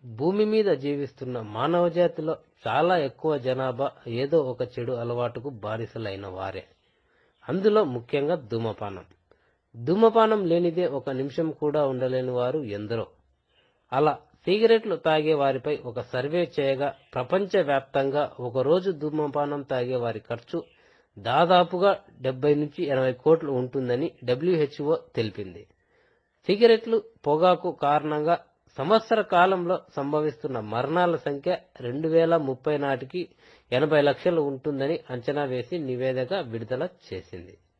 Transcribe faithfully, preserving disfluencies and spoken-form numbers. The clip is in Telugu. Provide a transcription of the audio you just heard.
భూమి మీద జీవిస్తున్న మానవజాతిలో చాలా ఎక్కువ జనాభా ఏదో ఒక చెడు అలవాటుకు బానిసలైన వారే. అందులో ముఖ్యంగా ధూమపానం. ధూమపానం లేనిదే ఒక నిమిషం కూడా ఉండలేని వారు ఎందరో. అలా సిగరెట్లు తాగే వారిపై ఒక సర్వే చేయగా ప్రపంచవ్యాప్తంగా ఒకరోజు ధూమపానం తాగే వారి ఖర్చు దాదాపుగా డెబ్బై నుంచి ఎనభై కోట్లు ఉంటుందని డబ్ల్యూహెచ్ఓ తెలిపింది. సిగరెట్లు, పొగాకు కారణంగా సంవత్సర కాలంలో సంభవిస్తున్న మరణాల సంఖ్య రెండు వేల ముప్పై నాటికి ఎనభై లక్షలు ఉంటుందని అంచనా వేసి నివేదిక విడుదల చేసింది.